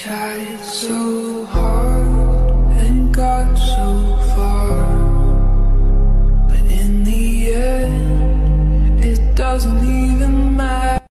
tried so hard and got so far, but in the end, it doesn't